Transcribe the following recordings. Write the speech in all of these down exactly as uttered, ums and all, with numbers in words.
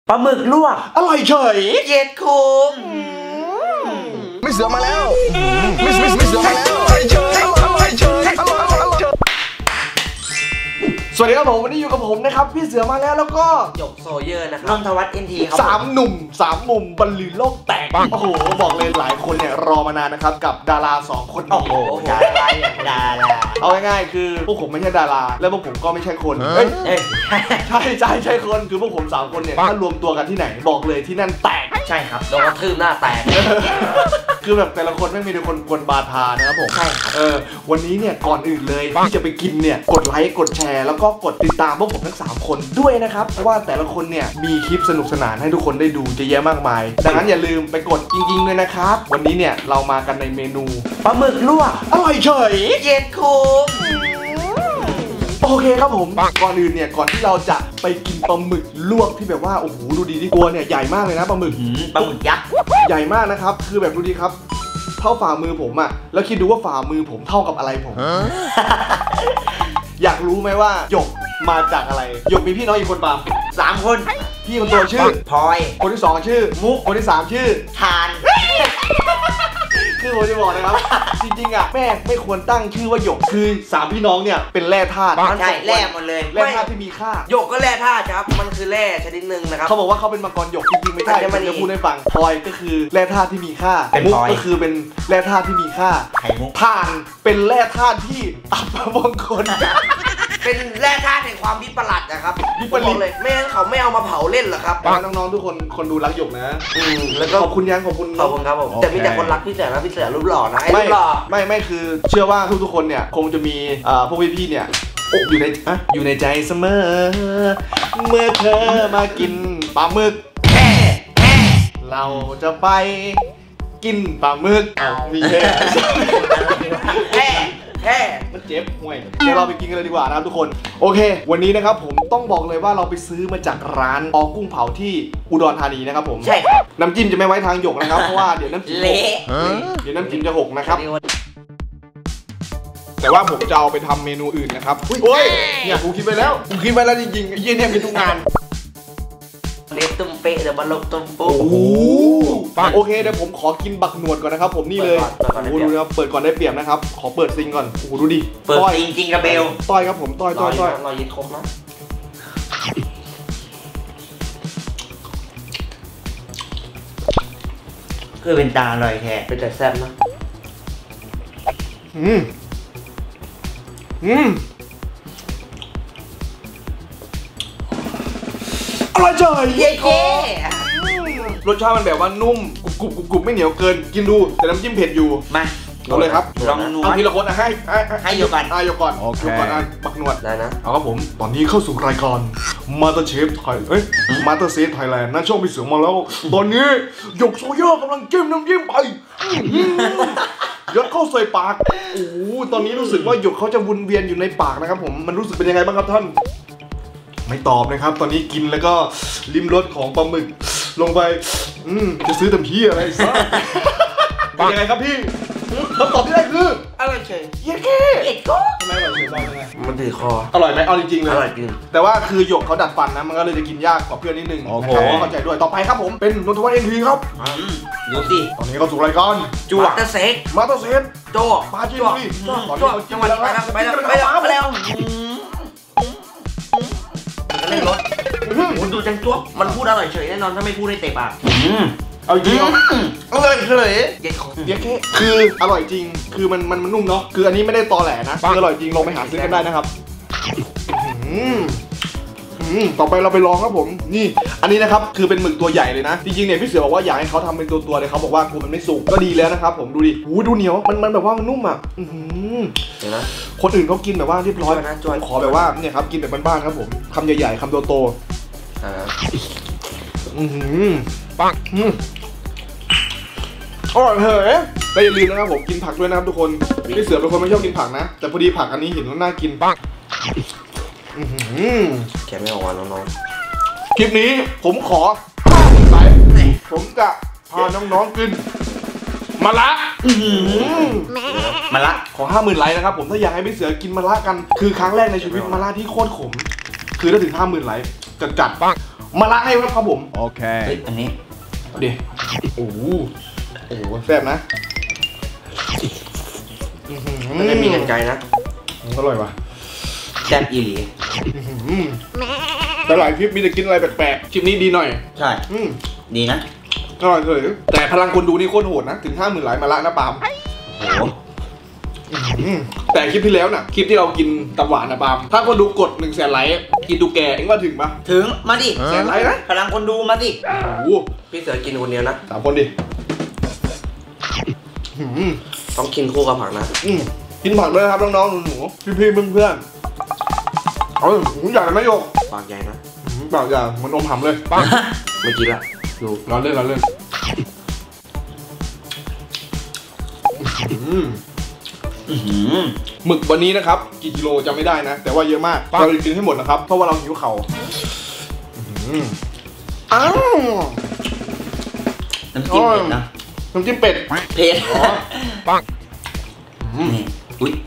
ปลาหมึกลวกอร่อยเฉยเย็ดคุ้มไม่เสือมาแล้วไม่ไม่ไม่เสือมาแล้วอร่อยเฉยอร่อยเฉยอร่อยอร่อยเฉยสวัสดีครับผมวันนี้อยู่กับผมนะครับพี่เสือมาแล้วแล้วก็หยกโซเยอร์นะครับนนทวัฒน์เอ็นทีครับสามหนุ่มสามมุมบรรลือโลกแตกโอ้โหบอกเลยหลายคนเนี่ยรอมานานนะครับกับดาราสองคนโอ้โหดาราอย่างดาราเอาง่ายๆคือพวกผมไม่ใช่ดาราและพวกผมก็ไม่ใช่คนเฮ้ยใช่ใช่ใช่คนคือพวกผมสามคนเนี่ยถ้ารวมตัวกันที่ไหนบอกเลยที่นั่นแตกใช่ครับโดนกระทืบหน้าแตกคือแบบแต่ละคนไม่มีแต่คนกวนบาทานะครับผมใช่ครับเออวันนี้เนี่ยก่อนอื่นเลยที่จะไปกินเนี่ยกดไลค์กดแชร์แล้วก็กดติดตามพวกผมทั้งสามคนด้วยนะครับเพราะว่าแต่ละคนเนี่ยมีคลิปสนุกสนานให้ทุกคนได้ดูเยอะแยะมากมายดังนั้นอย่าลืมไปกดจริงๆเลยนะครับวันนี้เนี่ยเรามากันในเมนูปลาหมึกลวกอร่อยเฉยเย็ดคุ้มโอเคครับผมก่อนอื่นเนี่ยก่อนที่เราจะไปกินปลาหมึกลวกที่แบบว่าโอ้โหดูดีที่ตัวเนี่ยใหญ่มากเลยนะปลาหมึกปลาหมึกยักษ์ใหญ่มากนะครับคือแบบดูดีครับเท่าฝ่ามือผมอะแล้วคิดดูว่าฝ่ามือผมเท่ากับอะไรผม อยากรู้ไหมว่าหยกมาจากอะไรหยกมีพี่น้องอีกคนปามสามคนพี่คนโตชื่อพลอยคนที่สองชื่อมุกคนที่สามชื่อทานคือผมจะบอกนะครับจริงๆอ่ะแม่ไม่ควรตั้งชื่อว่าหยกคือสามพี่น้องเนี่ยเป็นแร่ธาตุใช่แร่หมดเลยแร่ธาตุที่มีค่าหยกก็แร่ธาตุครับมันคือแร่ชนิดหนึ่งนะครับเขาบอกว่าเขาเป็นมังกรหยกจริงๆไม่ใช่ผมจะพูดให้ฟังพลอยก็คือแร่ธาตุที่มีค่ามุกก็คือเป็นแร่ธาตุที่มีค่าทานเป็นแร่ธาตุที่อัปมงคลเป็นแร่ธาตุแห่งความวิปลาสนะครับวิปลาสเลยไม่งั้นเขาไม่เอามาเผาเล่นหรอครับน้องๆทุกคนคนดูรักหยกนะอืมแล้วก็ขอบคุณยังขอบคุณขอบคุณครับผมแต่มีแต่คนรักพี่เสือนะพี่เสือรูปหล่อนะไม่ไม่ไม่คือเชื่อว่าทุกๆคนเนี่ยคงจะมีพวกพี่ๆเนี่ยอยู่ในอยู่ในใจเสมอเมื่อเธอมากินปลาหมึกเราจะไปกินปลาหมึกมีแค่แค่แค่มันเจ็บห่วยเดี๋ยวเราไปกินกันเลยดีกว่านะครับทุกคนโอเควันนี้นะครับผมต้องบอกเลยว่าเราไปซื้อมาจากร้านออกุ้งเผาที่อุดรธานีนะครับผมใช่ครับน้ำจิ้มจะไม่ไว้ทางหยกนะครับเพราะว่าเดี๋ยวน้ำจิ้มเละเดี๋ยวน้ำจิ้มจะหกนะครับแต่ว่าผมจะเอาไปทำเมนูอื่นนะครับโอ้ยเนี่ยกูคิดไปแล้วกูคิดไปแล้วจริงๆไอ้เยี่ยเนี่ยมีทุกงานเล็บตุ้มเป๊ะเดี๋ยวมาลบตุ้มปุ๊บโอ้โหโอเคเดี๋ยวผมขอกินบักหนวดก่อนนะครับผมนี่เลยโอ้โหดูนะครับเปิดก่อนได้เปรียบนะครับขอเปิดซิงก่อนโอ้โหดูดิเปิดซิงจริงกระเบลต้อยครับผมต้อยต้อยต้อยรอยยึดครบนะคือเป็นตาอร่อยแท้เป็นแต่แซ่บนะอืมอืมอร่อยจังเย้รสชาติมันแบบว่านุ่มกรุบกรุบกรุบไม่เหนียวเกินกินดูแต่น้ำจิ้มเผ็ดอยู่มาเอาเลยครับลองนัวเอาทีละคนให้ให้โยก่อนให้โยก่อนโยก่อนอ่ะปักหนวดได้นะเอาครับผมตอนนี้เข้าสู่รายการมาสเตอร์เชฟไทยเอ้ยมาสเตอร์เชฟไทยแลนด์นะช่องมีเสียงมาแล้วตอนนี้หยกโซเยอร์กำลังจิ้มน้ำจิ้มไปยัดเข้าใส่ปากโอ้โหตอนนี้รู้สึกว่าหยกเขาจะวนเวียนอยู่ในปากนะครับผมมันรู้สึกเป็นยังไงบ้างครับท่านไม่ตอบนะครับตอนนี้กินแล้วก็ลิ้มรสของปลาหมึกลงไปอืมจะซื้อเต็มที่อะไรซะเป็นยังไงครับพี่คำตอบที่ได้คืออร่อยเฉยเย้แค่เอ็ดก็ทำไมอร่อยเฉยบ้างยังไงมันถือคออร่อยไหมเอาจริงๆเลยอร่อยจริงแต่ว่าคือหยกเขาดัดฟันนะมันก็เลยจะกินยากกว่าเพื่อนนิดนึงนะครับเข้าใจด้วยต่อไปครับผมเป็นนนทวัฒน์เอ็นทีครับดูสิตอนนี้เข้าสู่รายการจูมาสเตอร์เซฟมาสเตอร์เซฟโจปาจิโร่ตอนนี้จังหวะนี้ไปแล้วไปแล้วไปแล้วไปแล้วเล่นรถคุณดูจังจ๊วบมันพูดอร่อยเฉยแน่นอนถ้าไม่พูดให้เตะปากเอาจริงอร่อยเฉยเย้เย้แค่คืออร่อยจริงคือมันมันมันนุ่มเนาะคืออันนี้ไม่ได้ตอแหลนะคืออร่อยจริงลองไปหาซื้อกันได้นะครับต่อไปเราไปลองครับผมนี่อันนี้นะครับคือเป็นหมึกตัวใหญ่เลยนะจริงๆเนี่ยพี่เสือบอกว่าอยากให้เขาทำเป็นตัวตัวเลยเขาบอกว่ากลัวมันไม่สุกก็ดีแล้วนะครับผมดูดิหูดูเหนียวมันมันแบบว่ามันนุ่มอ่ะเห็นไหมคนอื่นเขากินแบบว่าเรียบร้อยนะจอยขอแบบว่าเนี่ยครับกินแบบบ้านๆครับผมคำใหญ่ๆคำโตๆอ่าอืมปังอืมอร่อยเหรอแต่อย่าลืมนะครับผมกินผักด้วยนะครับทุกคนพี่เสือเป็นคนไม่ชอบกินผักนะแต่พอดีผักอันนี้เห็นว่าน่ากินปังแกไม่ออกมาน้องๆคลิปนี้ผมขอห้าหมื่นไลค์ผมจะพาน้องๆกินมะระมะระขอห้าหมื่นไลค์นะครับผมถ้าอยากให้พี่เสือกินมะระกันคือครั้งแรกในชีวิตมะระที่โคตรขมคือถ้าถึงห้าหมื่นไลค์จัดจัดมาละให้ครับผมโอเคอันนี้ดิโอ้โหโอ้โหแซ่บนะไม่ได้มีกันไกลนะอร่อยว่ะแซ่บอีหลีแต่หลายคลิปมีแต่กินอะไรแปลกๆคลิปนี้ดีหน่อยใช่อืมดีนะอร่อยเลยแต่พลังคนดูนี่โคตรโหดนะถึงห้าหมื่นไลค์มาละนะปาล์มโอ้โหแต่คลิปที่แล้วน่ะคลิปที่เรากินตับหวานนะปาล์มถ้าคนดูกดหนึ่งแสนไลค์กินดูแกเอ็งว่าถึงปะถึงมาดิแสนไลค์นะพลังคนดูมาดิโอ้โหพี่เสือกินคนเดียวนะสามคนดิอืมต้องกินคู่กับผักนะอืมกินผักด้วยนะครับน้องๆหนูๆพี่ๆเพื่อนๆเอาผมอยากจะไม่โยกปากใหญ่นะเปล่าอย่างมันอมหำเลยไม่กินละดูร้อนเล่นร้อนเล่นหมึกวันนี้นะครับกี่กิโลจำไม่ได้นะ แต่ว่าเยอะมากเราจะกินให้หมดนะครับเพราะว่าเราหิวเข่าอ้าวน้ำจิ้มเผ็ดนะน้ำจิ้มเป็ดเผ็ดปังนี่อุ้ย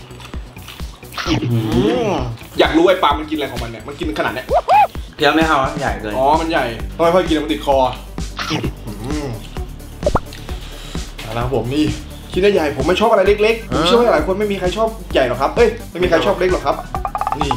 อยากรู้ไอ้ปลามันกินอะไรของมันเนี่ยมันกินขนาดเนี้ยเคี้ยวไม่เข้าใหญ่เกินอ๋อมันใหญ่ทำไมพ่อกินมันติดคอนะครับผมนี่ชิ้นใหญ่ผมไม่ชอบอะไรเล็กๆผมเชื่อว่าหลายคนไม่มีใครชอบใหญ่หรอกครับเอ้ยไม่มีใครชอบเล็กหรอกครับนี่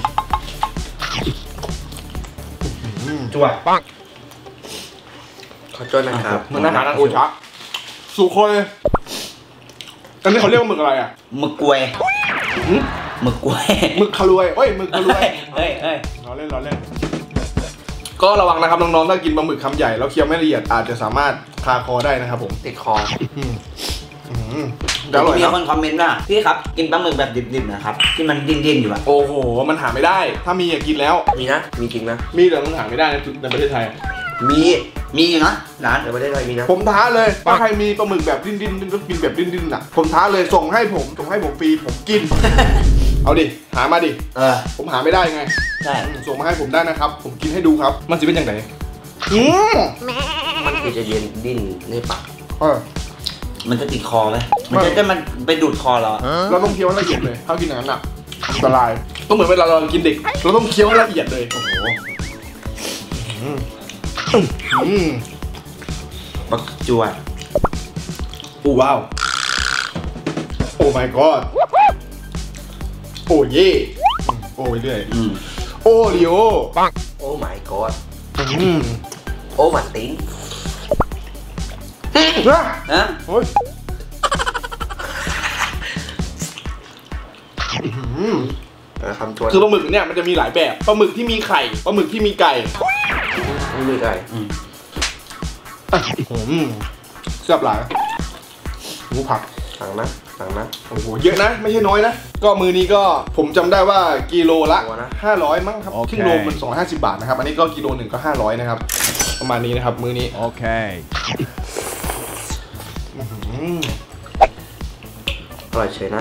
จวดปังขอโทษนะครับเหมือนอาหารอันโอชะสุโคยอันนี้เขาเรียกว่าหมึกอะไรอ่ะหมึกกล้วยหมึกกล้วยหมึกคารวยเอ้ยหมึกคารวยเฮ้ยเฮ้ยล้อเล่นล้อเล่นก็ระวังนะครับน้องๆถ้ากินปลาหมึกคำใหญ่แล้วเคี้ยวไม่ละเอียดอาจจะสามารถคาคอได้นะครับผมติดคอจะอร่อยมีนะคนคอมเมนต์ว่าพี่ครับกินปลาหมึกแบบดิบๆนะครับที่มันดิ้นๆอยู่อะโอ้โหมันหาไม่ได้ ถ้ามีอยากกินแล้วมีนะ มีจริงนะมีแต่มันหาไม่ได้ในในประเทศไทยมีมีอยู่นะร้านในประเทศไทยมีนะผมท้าเลยถ้าใครมีปลาหมึกแบบดิ้นดิ้นดิ้นกินแบบดิ้นดิ้นอ่ะผมท้าเลยส่งให้ผมส่งให้ผมฟรีผมกิน เอาดิหามาดิเออผมหาไม่ได้ไงใช่ส่งมาให้ผมได้นะครับ ผมกินให้ดูครับ มันจะเป็นยังไงอืมมันคือจะเย็นดิ้นในปากเออมันจะติดคอไหมมันจะจะมันไปดูดคอเราอะเราต้องเคี้ยวให้ละเอียดเลยถ้ากินอย่างนั้นอ่ะอันตรายต้องเหมือนเวลาเรากินเด็ก เราต้องเคี้ยวให้ละเอียดเลยโอ้โหอืมบักจวดโอ้ว้าวโอ้ my god โอ้เย่โอ้เรื่อยอืมโอ้ลิโอปังโอ้ my god อืมโอ้มันติ้งนะฮะโอ้ยอืมคำชวนคือปลาหมึกเนี่ยมันจะมีหลายแบบปลาหมึกที่มีไข่ปลาหมึกที่มีไก่ไม่มีไก่อืมอืมเสียบหลายหมูผักสั่งนะ สั่งนะโอ้โหเยอะนะไม่ใช่น้อยนะก็มือนี้ก็ผมจำได้ว่ากิโลละตัวนะห้าร้อยมั้งครับโอเคครึ่งโลมันสองร้อยห้าสิบบาทนะครับอันนี้ก็กิโลหนึ่งก็ห้าร้อยนะครับประมาณนี้นะครับมือนี้โอเคอืมอร่อยเฉยนะ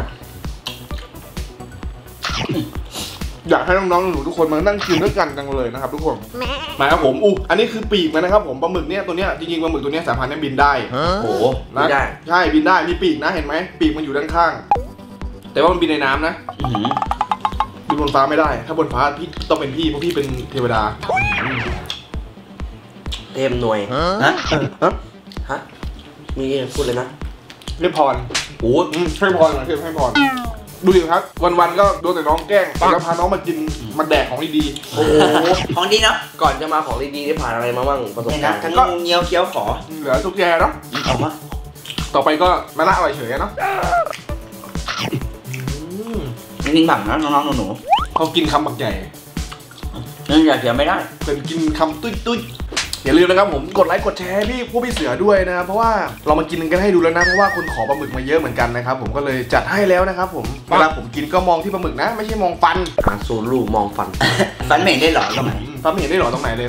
อยากให้น้องๆหนูทุกคนมานั่งกินด้วยกันจังเลยนะครับทุกคนมาครับผมอู้อันนี้คือปีกมันนะครับผมปลาหมึกเนี่ยตัวเนี้ยจริงๆปลาหมึกตัวเนี้ยสามารถเนี่ยบินได้โอ้โหนะบินได้ใช่บินได้มีปีกนะเห็นไหมปีกมันอยู่ด้านข้าง แต่ว่ามันบินในน้ำนะอื้อหือบินบนฟ้าไม่ได้ ถ้าบนฟ้าพี่ต้องเป็นพี่เพราะพี่เป็นเทวดาเต็มหน่วยฮะฮะฮะ มีพูดเลยนะเรียกพรโอ้อืมให้พรหน่อยเรียกให้พรดูดิครับวันๆก็โดนแต่น้องแกล้งแล้วพาน้องมากินมาแดกของดีๆโอ้โหของดีเนาะก่อนจะมาของดีๆได้ผ่านอะไรมาบ้างประสบนี่กานะรณ์ทั้งงูเงี้ยวเคี้ยวขอเหลือทุกแกเนาะเอามาต่อไปก็มาละอร่อยเฉยเนาะนิ่งๆบังนะน้องๆหนูเขากินคำบักใหญ่ๆนั่นอย่าเคี้ยวไม่ได้เป็นกินคำตุ้ยตุ้ยอย่าลืมนะครับผมกดไลค์กดแชร์ให้พี่พวกพี่เสือด้วยนะครับเพราะว่าเรามากินกันให้ดูแล้วนะเพราะว่าคนขอปลาหมึกมาเยอะเหมือนกันนะครับผมก็เลยจัดให้แล้วนะครับผมเวลาผมกินก็มองที่ปลาหมึกนะ ไม่ใช่มองฟันหาซูลูมองฟันฟันเหม็นได้เหรอตรงไหนฟันไม่เห็นได้หรอตรงไหนเลย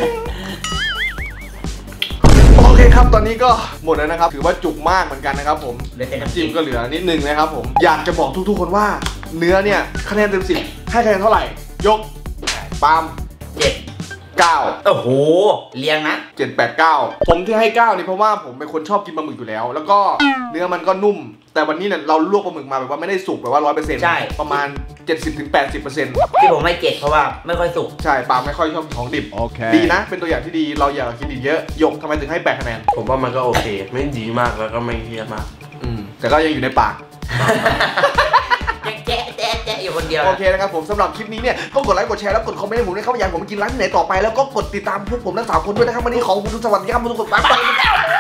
โอเคครับตอนนี้ก็หมดแล้วนะครับถือว่าจุกมากเหมือนกันนะครับผมเหลือแต่น้ำจิ้จิ้มมก็เหลือนิดนึงนะครับผมอยากจะบอกทุกๆคนว่าเนื้อเนี่ยคะแนนเต็มสิบให้คะแนนเท่าไหร่ ยกปาล์มเจ็ดเก้าโอ้โหเรียงนะเจ็ด แปด เก้าผมที่ให้เก้านี่เพราะว่าผมเป็นคนชอบกินปลาหมึกอยู่แล้ว แล้วก็เนื้อมันก็นุ่ม แต่วันนี้เนี่ยเราลวกปลาหมึกมาแบบว่าไม่ได้สุกแบบว่าร้อยเปอร์เซ็นต์ใช่ประมาณ เจ็ดสิบถึงแปดสิบเปอร์เซ็นต์ที่ผมให้เจ็ดเพราะว่าไม่ค่อยสุกใช่ปาล์มไม่ค่อยชอบของดิบโอเคดีนะ เป็นตัวอย่างที่ดีเราอยากกินอีกเยอะยกทำไมถึงให้แปดคะแนนผมว่ามันก็โอเค ไม่ดีมากแล้วก็ไม่เฮี้ยมากอืมแต่ก็ยังอยู่ในปากยังแจ๊ะแจ๊ะแจ๊ะอยู่คนเดียวโอเคนะครับผมสำหรับคลิปนี้เนี่ยก็กดไลค์กดแชร์แล้วกดคอมเมนต์ให้ผมด้วยครับว่าอยากให้ผมไปกินร้านที่ไหนต่อไปแล้วก็กดติดตามพวกผมทั้งสามคนด้วยนะครับวันนี้ขอขอบคุณทุกสวัสดีครับทุกคนบ๊ายบาย